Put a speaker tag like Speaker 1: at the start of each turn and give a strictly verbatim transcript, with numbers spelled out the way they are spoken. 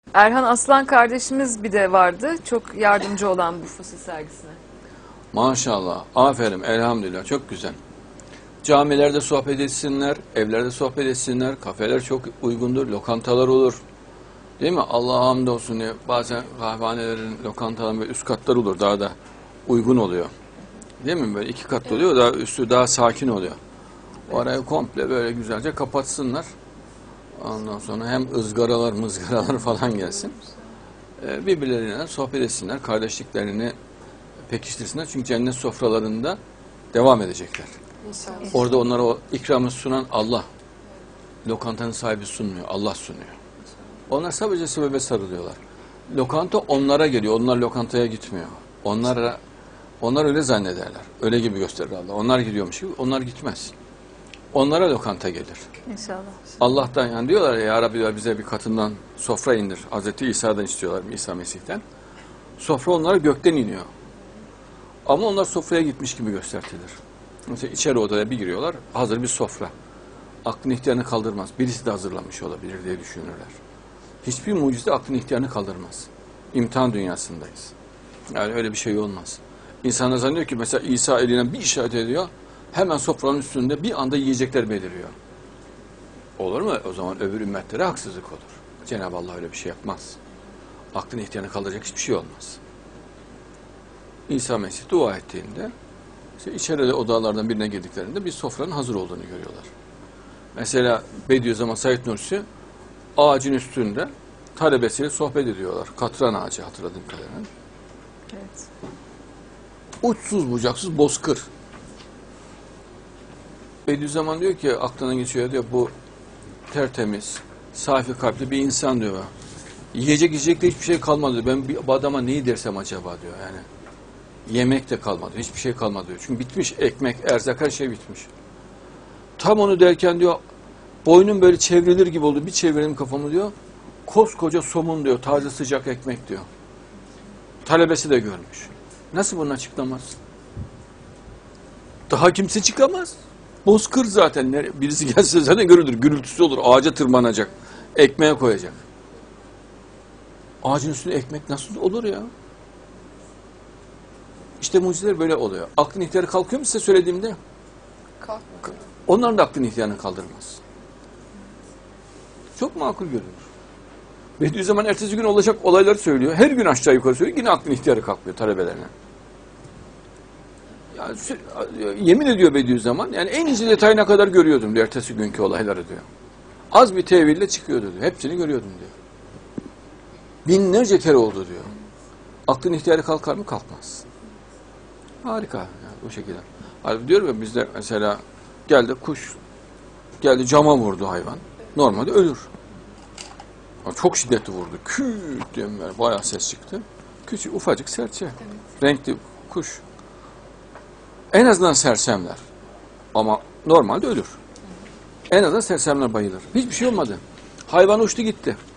Speaker 1: Erhan Aslan kardeşimiz bir de vardı. Çok yardımcı olan bu fosil sergisine.
Speaker 2: Maşallah. Aferin. Elhamdülillah. Çok güzel. Camilerde sohbet etsinler, evlerde sohbet etsinler, kafeler çok uygundur, lokantalar olur. Değil mi? Allah'a hamdolsun diye bazen kahvehanelerin, lokantaların böyle üst katlar olur, daha da uygun oluyor. Değil mi? Böyle iki katlı oluyor, daha üstü daha sakin oluyor. Orayı komple böyle güzelce kapatsınlar. Ondan sonra hem ızgaralar, mızgaralar falan gelsin. Ee, birbirleriyle sohbet etsinler, kardeşliklerini pekiştirsinler. Çünkü cennet sofralarında devam edecekler.
Speaker 3: İnşallah.
Speaker 2: Orada onlara o ikramı sunan Allah. Lokantanın sahibi sunmuyor, Allah sunuyor. Onlar sadece sebebe sarılıyorlar. Lokanta onlara geliyor, onlar lokantaya gitmiyor. Onlara, onlar öyle zannederler. Öyle gibi gösterir Allah. Onlar gidiyormuş gibi, onlar gitmez. Onlara lokanta gelir.
Speaker 1: İnşallah.
Speaker 2: Allah'tan yani diyorlar ya, ya Rabbi bize bir katından sofra indir. Hazreti İsa'dan istiyorlar, İsa Mesih'ten. Sofra onlara gökten iniyor. Ama onlar sofraya gitmiş gibi göstertilir. Mesela içeri odaya bir giriyorlar, hazır bir sofra. Aklın ihtiyarını kaldırmaz. Birisi de hazırlamış olabilir diye düşünürler. Hiçbir mucize aklın ihtiyarını kaldırmaz. İmtihan dünyasındayız. Yani öyle bir şey olmaz. İnsanlar zannediyor ki mesela İsa elinden bir işaret ediyor, hemen sofranın üstünde bir anda yiyecekler beliriyor. Olur mu? O zaman öbür ümmetlere haksızlık olur. Cenab-ı Allah öyle bir şey yapmaz. Aklın ihtiyarını kaldıracak hiçbir şey olmaz. İsa Mesih dua ettiğinde, İşte içeride odalardan birine girdiklerinde bir sofranın hazır olduğunu görüyorlar. Mesela Bediüzzaman Said Nursi ağacın üstünde talebesiyle sohbet ediyorlar. Katran ağacı hatırladığım kadarıyla.
Speaker 1: Evet.
Speaker 2: Uçsuz bucaksız bozkır. Bediüzzaman diyor ki aklına geçiyor diyor bu tertemiz, safi kalpli bir insan diyor. Yiyecek yiyecek de hiçbir şey kalmadı. Ben bu adama neyi dersem acaba diyor yani. Yemek de kalmadı. Hiçbir şey kalmadı diyor. Çünkü bitmiş ekmek, erzak her şey bitmiş. Tam onu derken diyor boynum böyle çevrilir gibi oldu. Bir çevirdim kafamı diyor. Koskoca somun diyor. Taze sıcak ekmek diyor. Talebesi de görmüş. Nasıl bunu açıklamaz? Daha kimse çıkamaz. Bozkır zaten. Birisi gelse zaten görülür. Gürültüsü olur. Ağaca tırmanacak. Ekmeğe koyacak. Ağacın üstünde ekmek nasıl olur ya? İşte mucizeler böyle oluyor. Aklın ihtiyarı kalkıyor mu size söylediğimde?
Speaker 3: Kalkmadı.
Speaker 2: Onların da aklın ihtiyarını kaldırmaz. Çok makul görünür. Bediüzzaman ertesi gün olacak olayları söylüyor. Her gün aşağı yukarı söylüyor. Yine aklın ihtiyarı kalkmıyor talebelerine. Yani, yemin ediyor Bediüzzaman. Yani en ince detayına kadar görüyordum diyor ertesi günkü olayları diyor. Az bir teville çıkıyordu diyor. Hepsini görüyordum diyor. Binlerce kere oldu diyor. Aklın ihtiyarı kalkar mı? Kalkmaz. Harika yani bu şekilde. Halbuki diyorum ya bizde mesela geldi kuş, geldi cama vurdu hayvan. Normalde ölür. Ama çok şiddetli vurdu. Küt diye böyle bayağı ses çıktı. Küçük ufacık serçe. Evet. Renkli kuş. En azından sersemler. Ama normalde ölür. En azından sersemler bayılır. Hiçbir şey olmadı. Hayvan uçtu gitti.